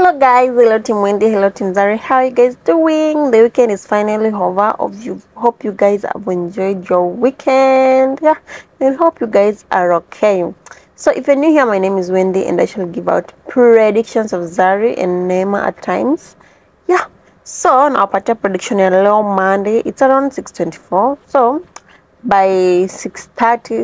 Hello guys, hello Team Wendy, hello Team Zari. How are you guys doing? The weekend is finally over. Hope you guys have enjoyed your weekend. Yeah, I hope you guys are okay. So if you're new here, my name is Wendy and I shall give out predictions of Zari and Neema at times. Yeah, so nawapatia prediction ya leo Monday. It's around 6:24. So by 6:30,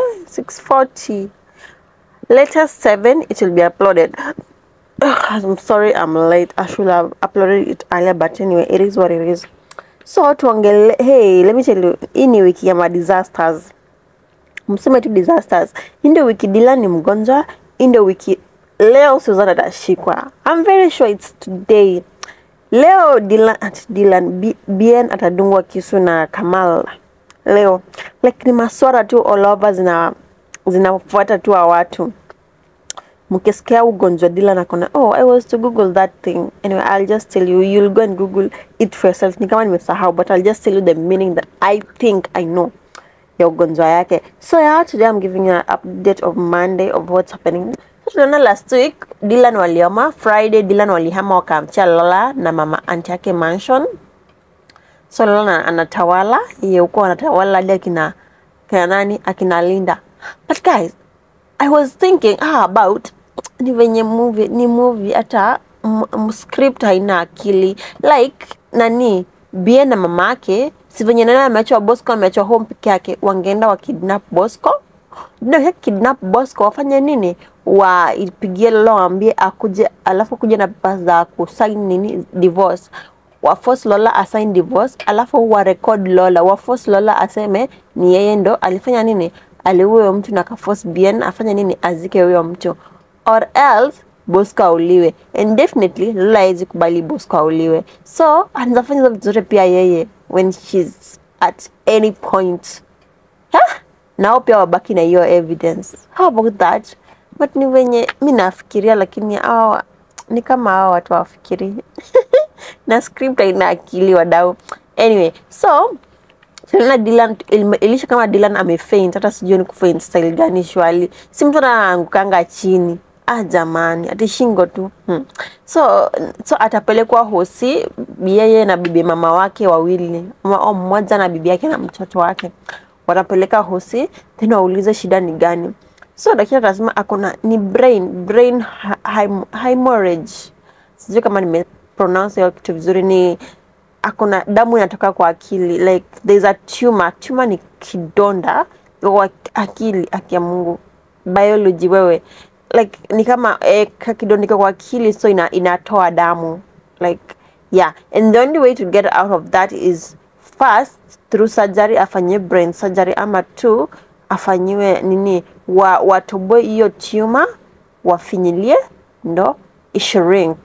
6:40, latest 7, it will be uploaded. I'm sorry I'm late. I should have uploaded it earlier, but anyway, it is what it is. So tuongele, hey, let me tell you, hii ni wiki ya disasters. Mseme tu disasters. Ndio wiki Dylan ni mgonjwa, ndio wiki leo Susan atashikwa. I'm very sure it's today. Leo Dylan Bien atadungwa kisu na Kamal. Leo like ni maswara tu all over zinafuata tu watu. Mkisikia ugonjwa Dylan akona, oh, I was to Google that thing. Anyway, I'll just tell you, you'll go and Google it for yourself. Ni kama nimesahau, but I'll just tell you the meaning that I think I know ya ugonjwa yake. So yeah, today I'm giving you an update of Monday of what's happening. So tuliona last week Dylan walioma, Friday Dylan walihama wakamtia Lola na mama auntie yake mansion. So Lola anatawala, yeye uko anatawala hadi akina Linda. But guys, I was thinking about ni venye movie hata script haina akili, like nani Bien na mamake si venye nani ameachwa Bosco ameachwa home peke yake, wangeenda wa kidnap Bosco. Ndio kidnap Bosco wafanye nini, ipigie Lola waambie akuje, alafu kuja na papers za kusign nini divorce, wa force Lola assign divorce, alafu wa record Lola, wa force Lola aseme ni yeye ndo alifanya nini, aliuwe mtu na kaforce Bien afanya nini, azike huyo mtu, or else Bosco auliwe. And definitely Lola haizi kubali Bosco auliwe. So anafanya hizo vitu zote pia yeye when she's at any point. Nao pia wabaki na hiyo evidence. How about that? But ni venye mimi nafikiria, lakini ni kama hao watu wafikiri. Na script haina akili wadau. Anyway, so Selena Dylan ilisha kama Dylan amefaint, hata sijui ni kufaint style gani shwali. Si mtu anaangukanga chini. Jamani, ati shingo tu. So atapelekwa hosi, yeye na bibi mama wake wawili. Mmoja na bibi yake na mtoto wake. Watapeleka hosi, then waulize shida ni gani. So daktari atasema akona ni brain hemorrhage. Sijui kama nimepronounce hiyo kitu vizuri, ni akona damu inatoka kwa akili, like there's a tumor ni kidonda kwa akili. Akia Mungu, biology wewe, like ni kama kidonda kwa akili, so inatoa damu, like yeah. And the only way to get out of that is first through surgery, afanye brain surgery, ama 2 afanyiwe nini, watoboe hiyo tumor, wafinyilie ndo ishrink.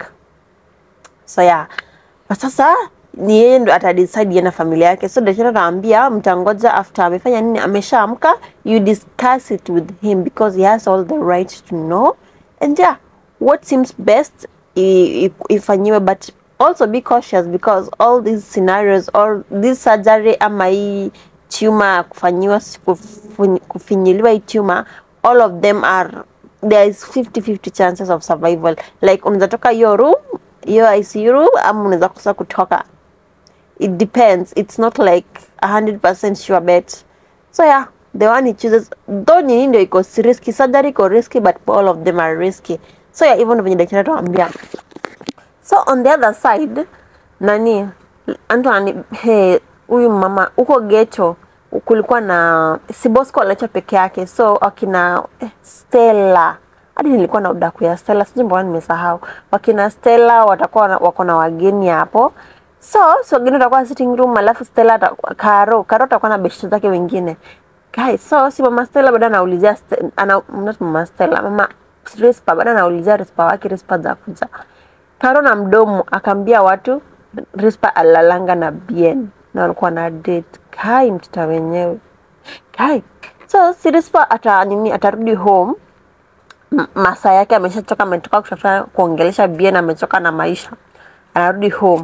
So yeah, sasa ni yeye ndo atadecide yeye na familia yake. So daktari anaambia mtangoja after amefanya nini, ameshaamka, you discuss it with him because he has all the right to know, and yeah, what seems best ifanyiwe. But also be cautious because all these scenarios, all this surgery ama hii tumor kufanyiwa, kufinyiliwa hii tumor, all of them there is 50-50 chances of survival. Like unaweza toka hiyo room, hiyo ICU room, ama unaweza kosa kutoka. It depends. It's not like 100% sure bet. So yeah, the one he chooses, though ni ndio iko risky, surgery iko risky, but all of them are risky. So yeah, even when daktari atuambia. So on the other side, nani Antoine, huyu mama uko ghetto, kulikuwa na si Bosco aliacha peke yake. So akina Stella, hadi nilikuwa na udaku ya Stella, sijui mbona nimesahau. Wakina Stella watakuwa wako na wageni hapo. So wageni watakuwa sitting room, alafu Stella Karo atakuwa na beshte zake wengine. Guys, so si mama Stella bado anaulizia not mama Stella, mama Rispa bado anaulizia Rispa wake, Rispa za kuja. Karo na mdomo akambia watu Rispa alalanga na Bien na walikuwa na date. Kai mtita wenyewe. Kai. So si Rispa atarudi home. Masaa yake ametoka kutafuta kuongelesha Bien, amechoka na maisha. Anarudi home.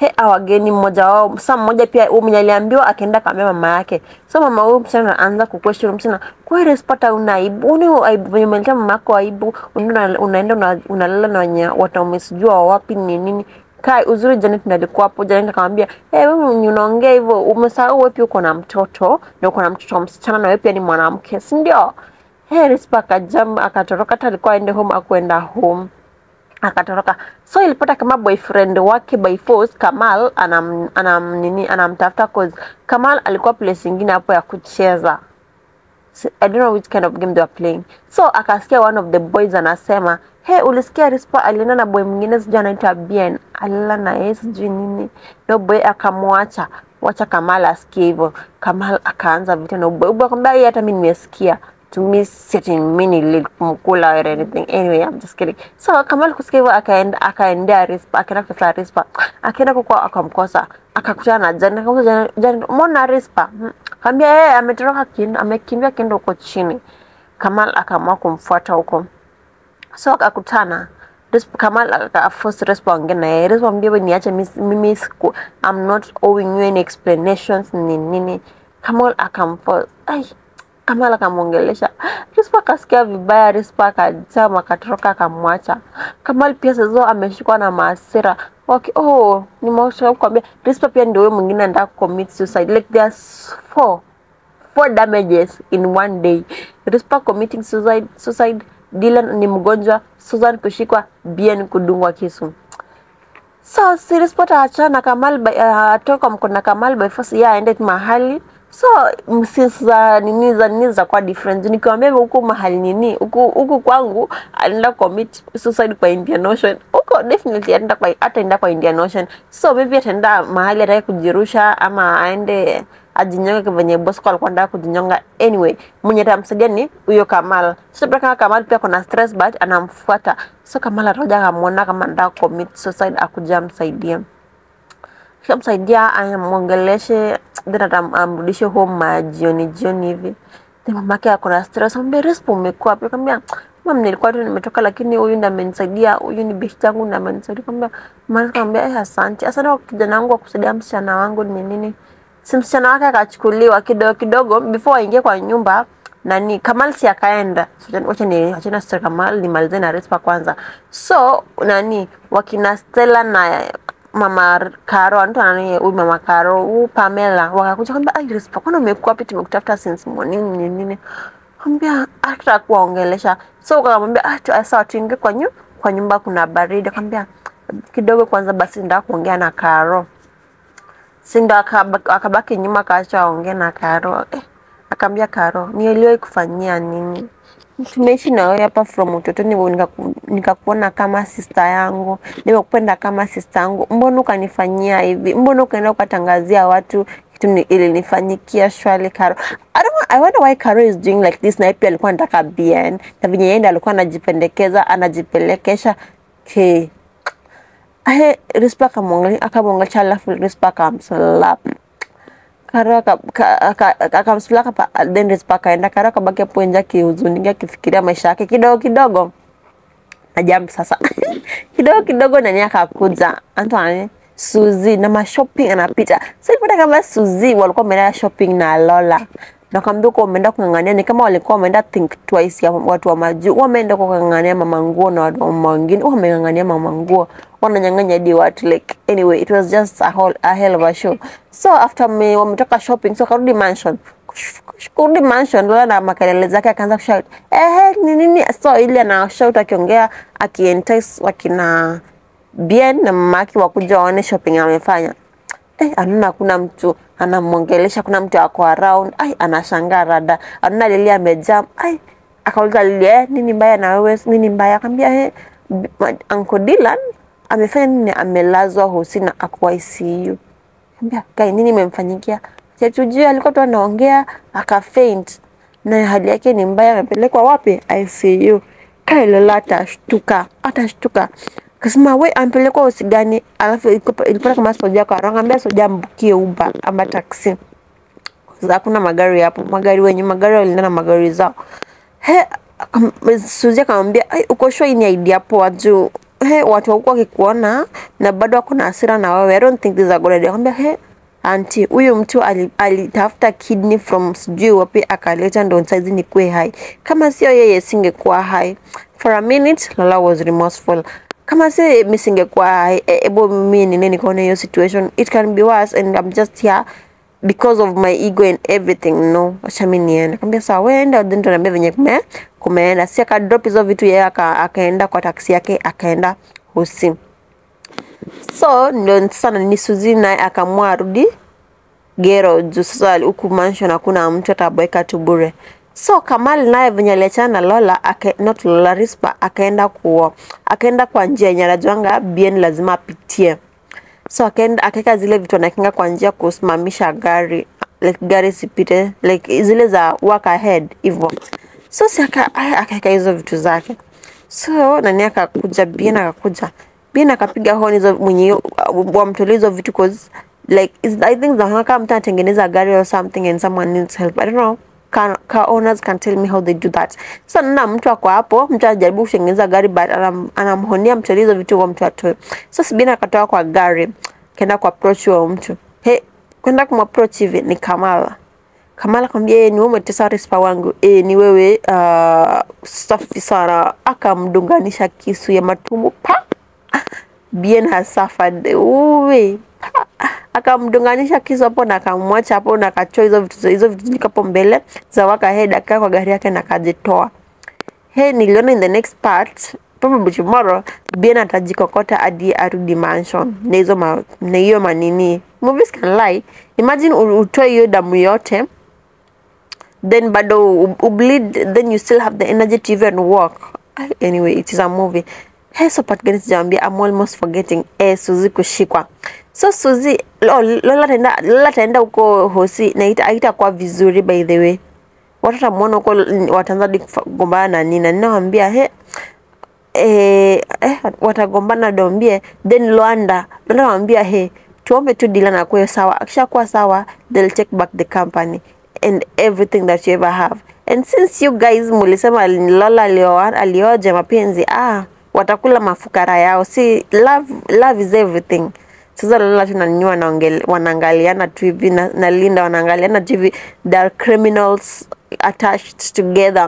Wageni mmoja wao saa mmoja pia huyo mwenye aliambiwa akaenda kaambia mama yake. So mama huyo msichana anaanza kuquestion msichana, kwa respect una aibu, venye umeleta mama yako aibu, unaenda unalala na wenye watu umesijua wapi ni nini. Kai uzuri Janet alikuwa hapo. Janet akamwambia, wewe unaongea hivyo, umesahau wewe pia uko na mtoto na uko na mtoto msichana na wewe pia ni mwanamke, si ndio? Respect akajamba akatoroka, hata alikuwa aende home akwenda home. Akatoroka. So ilipata kama boyfriend wake by force Kamal anamtafuta cause Kamal alikuwa place nyingine hapo ya kucheza. I don't know which kind of game they were playing. So akasikia one of the boys anasema, ulisikia Rispa alienda na boy mwingine sijui anaitwa Bien. Alala na yeye sijui nini. No boy akamwacha. Wacha Kamal asikie hivyo. Kamal akaanza vita na boy. Boy akamwambia hata mimi nimesikia. To me sitting mini likumkula or anything. Anyway, I'm just kidding. So Kamal kusikia hivyo akaendea Rispa, akaenda kutafuta Rispa. Akaenda kwa akamkosa. Akakutana na Janet. Akamwambia Janet, "Mbona Rispa?" Kaambia ametoroka amekimbia kendo huko chini. Kamal akaamua kumfuata huko. So akakutana. Kamal akaforce Rispa ongea na yeye. Rispa mwambie niache mimi I'm not owing you any explanations nini. Kamal akamforce. Kamal akamwongelesha. Rispa akasikia vibaya, Rispa akajama akatoroka akamwacha. Kamal pia sasa ameshikwa na hasira. Okay, nimeosha kuambia Rispa pia ndio wewe mwingine anataka commit suicide. Like there's four damages in one day. Rispa committing suicide, Dylan ni mgonjwa, Susan kushikwa, Bien kudungwa kisu. So si Rispa ataachana Kamal atoka mkono Kamal by force aende mahali. So since nini za kwa different. Nikamwambia huko mahali nini, huko kwangu anaenda commit suicide kwa Indian Ocean. Huko definitely ataenda kwa Indian Ocean. So maybe ataenda mahali atake kujirusha ama aende ajinyonga kwenye Bosco alikuwa anataka kujinyonga. Anyway, mwenye atamsaidia ni huyo Kamal. So kama Kamal pia kuna stress but anamfuata. So Kamal atakuja kumuona kama anataka commit suicide akuja msaidia. Kishamsaidia amuongeleshe, then atamrudishe home jioni hivi. Then mamake akona stress, ambe Rispa umekuwa wapi? Akamwambia mama nilikuwa tu nimetoka lakini huyu ndiye amenisaidia, huyu ni best yangu na amenisaidia. Akamwambia asante. Asante kijana wangu kusaidia msichana wangu ni nini. Si msichana wake akachukuliwa kidogo before aingie kwa nyumba. Kamal si akaenda. Wacha na story Kamal nimalize na Rispa kwanza. So wakina Stella na Mama Karo, huyu Mama Karo, Pamela wakakuja kwamba Rispa kwani umekuwa wapi, tumekutafuta since morning nini. Akamwambia hata kuwaongelesha. So akamwambia sawa tuingie kwa nyumba kuna baridi. Akamwambia kidogo kwanza basi ndio kuongea na Karo. Sinda akabaki nyuma kaacha aongea na Karo. Akamwambia Karo, nielewe kufanyia nini? Tumeishi na wewe hapa from utotoni, nikakuona kama sister yangu, nimekupenda kama sister yangu. Mbona ukanifanyia hivi? Mbona ukaenda ukatangazia watu kitu ilinifanyikia shwali Karo? I wonder why Karo is doing like this. Na pia alikuwa anataka Bien. Na vinyo yenda alikuwa anajipendekeza, anajipelekesha. Rispa akamwangalia alafu Rispa akamslap. Karo akamslap then Rispa akaenda. Karo akabaki hapo nje akihuzunika akifikiria maisha yake kidogo. Na jump sasa. kidogo nani akakuja. Antoine Suzy na shopping anapita. So ilipata kama Suzy walikuwa wameenda shopping na Lola. Na kaambia uko wameenda kungangania ni kama walikuwa wameenda think twice ya watu wa majuu. Wameenda kungangania mama nguo na watu wengine. Wamengangania mama nguo. Wananyang'anya hadi watu like anyway it was just a hell of a show. So after wametoka shopping so karudi mansion. Lola na makelele zake akaanza kushout. Nini so ile ana shout akiongea akientice wakina Bien na mamaki wakuja waone shopping amefanya. Anaona kuna mtu anamwongelesha, kuna mtu ako around. Anashangaa rada. Anaona Lilia amejam. Akauliza Lilia, nini mbaya na wewe? Nini mbaya? Akamwambia Uncle Dylan amefanya nini? Amelazwa hosina akwa ICU. Akamwambia kai nini imemfanyikia? Tujue alikuwa tu anaongea akafaint. Na hali yake ni mbaya, amepelekwa wapi? ICU. Kai Lola atashtuka. Kasema we ampelekwa usigani, alafu ilipata kama soja kwa ranga soja mbukie Uber ama taxi. Kwa hakuna magari hapo, magari walienda na magari zao. Suzy akamwambia uko sure ni idea hapo waju watu huko wakikuona na bado wako na hasira na wewe, I don't think this is a good idea. Akamwambia auntie, huyu mtu alitafuta kidney from sijui wapi akaleta ndo saizi nikuwe hai. Kama sio yeye singekuwa hai. For a minute Lola was remorseful. Kama sio mimi singekuwa hai, ebo mimi ni nikaona hiyo situation, it can be worse and I'm just here because of my ego and everything. No, acha mimi niende. Akamwambia sawa, wewe enda, then tunaambia venye kumeenda. Si aka drop hizo vitu yeye akaenda kwa taxi yake akaenda Hosi. So ndio sana ni Suzy naye akamua arudi Gero juu sasa huku mansion hakuna mtu ataboeka tu bure. So Kamal naye venye aliachana na Lola not Lola, Rispa akaenda kwa njia yenye anajuanga Bien lazima apitie. So akaweka zile vitu anakinga kwa njia kusimamisha gari, like gari sipite, like zile za walk ahead hivyo. So si akaweka hizo vitu zake. So nani akakuja, Bien akapiga honi hizo mwenye wamtolee hizo vitu cause like I think kama mtu anatengeneza gari or something and someone needs help. I don't know. Car owners can tell me how they do that. So na mtu ako hapo, mtu anajaribu kutengeneza gari but anamhonia mtolee hizo vitu kwa mtu atoe. So Sibina akatoka kwa gari, kaenda kwa approach wa mtu. Kwenda kumapproach hivi ni Kamala akamwambia ni wewe umetesa Rispa wangu. Ni wewe safi sana. Akamdunganisha kisu ya matumbo. Bien has suffered. Akamdunganisha kisu hapo na akamwacha hapo na akachoa hizo vitu zilikapo mbele za waka head akakaa kwa gari yake na akajitoa. Niliona in the next part probably tomorrow Bien atajikokota hadi arudi mansion na hiyo manini. Movies can lie. Imagine utoe hiyo damu yote then bado bleed, then you still have the energy to even walk. Anyway, it is a movie. So part gani sijambia, I'm almost forgetting. Suzy kushikwa. So Suzy Lola taenda huko Hosi na haitakuwa vizuri by the way. Watu watamuona huko wataanza kugombana na Nina. Ninawaambia watagombana dombie, then Lola waambia tuombe tu Dylan akuwe sawa. Akishakuwa sawa, they'll take back the company and everything that you ever have. And since you guys mulisema Lola alioje mapenzi, watakula mafukara yao. See, love is everything. Sasa Lola tunanyua wanaangaliana tu hivi na Linda wanaangaliana tu hivi, they are criminals attached together.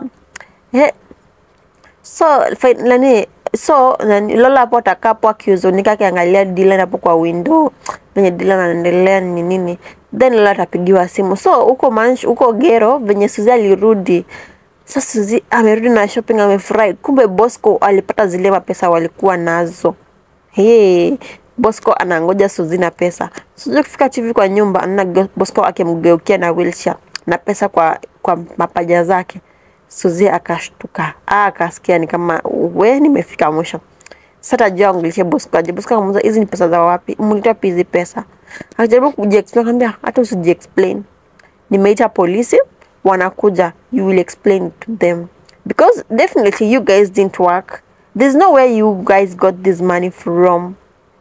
So Lola hapo atakapo akiuzonika akiangalia Dylan hapo kwa window venye Dylan anaendelea nini, then Lola atapigiwa simu. So huko Gero venye Suzy alirudi, sasa Suzy amerudi na shopping, amefurahi. Kumbe Bosco alipata zile mapesa walikuwa nazo. Bosco anangoja Suzy na pesa. Suzy kufika chivi kwa nyumba, anaona Bosco akimgeukia na wheelchair na pesa kwa mapaja zake. Suzy akashtuka. Akasikia ni kama nimefika mwisho. Sasa tajua angelishe Bosco. Bosco akamuuliza hizi ni pesa za wapi? Mlitoa hizi pesa? Akajaribu kujiexplain, akamwambia hata usijiexplain. Nimeita polisi, wanakuja, you will explain to them. Because definitely you guys didn't work. There's no way you guys got this money from.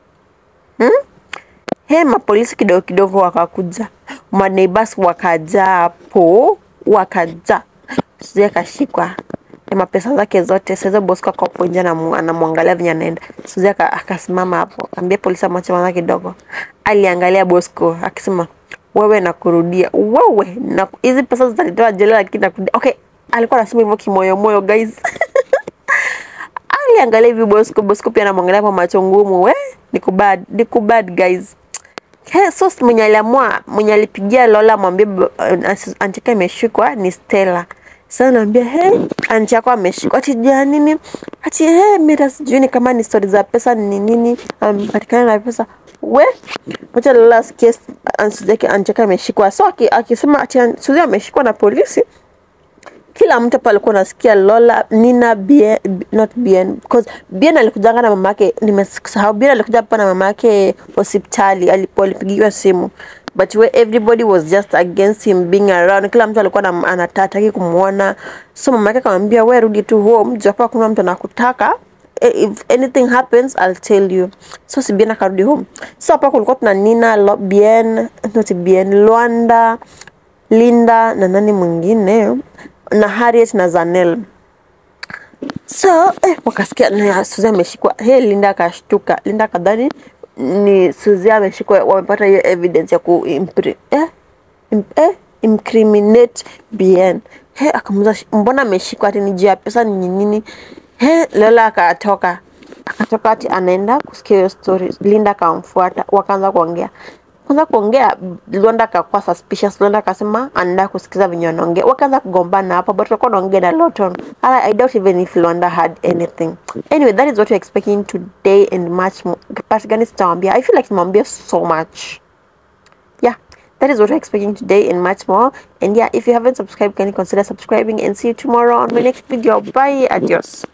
Mapolisi kidogo wakakuja. Maneighbors wakaja hapo, Suzy akashikwa. Mapesa zake zote. Sasa Bosco akapo nje na anamwangalia venye anaenda. Suzy akasimama hapo. Akamwambia polisi amwache mwana kidogo. Aliangalia Bosco akisema, wewe nakurudia. Wewe na hizi pesa zitalitoa jela lakini nakurudia. Okay, alikuwa anasema hivyo kimoyo guys. Aliangalia hivi Bosco pia anamwangalia kwa macho ngumu. Ni kubad guys. So mwenye alipigia Lola mwambie aunti yake imeshikwa ni Stella. Sasa naambia aunti yako ameshikwa. Ati nini? Ati mimi sijui kama ni story za pesa ni nini. Patikana na pesa. Wacha Lola case aunti yake ameshikwa. So akisema ati Suzy ameshikwa na polisi, kila mtu pale alikuwa anasikia Lola, Nina, not Bien, because Bien alikujanga na mamake, nimesahau Bien alikuja hapa na mamake hospitali alipigiwa simu, but where everybody was just against him being around. Kila mtu alikuwa anataka kumuona. So mamake akamwambia wewe rudi tu home, hapa kuna mtu anakutaka. If anything happens I'll tell you. So si Bien akarudi home. So hapa kulikuwa tuna Nina, Bien, not Bien, Luanda, Linda na nani mwingine na Harriet na Zanel. So wakasikia na Suzy ameshikwa. Linda akashtuka. Linda kadhani ni Suzy ameshikwa, wamepata hiyo evidence ya incriminate Bien. Akamuuliza mbona ameshikwa, ati ni juu ya pesa ni nini? Lola akatoka ati anaenda kusikia hiyo story. Linda akamfuata, wakaanza kuongea. Londa akakuwa suspicious. Londa akasema anaenda kusikiza venye wanaongea. Wakaanza kugombana hapo, but walikuwa wanaongea na Lawton. I doubt even if Londa had anything. Anyway, that is what we're expecting today and much more. Part gani sitawambia. I feel like nimwambia so much. Yeah, that is what we're expecting today and much more. And yeah, if you haven't subscribed, can you consider subscribing, and see you tomorrow on my next video. Bye, adios.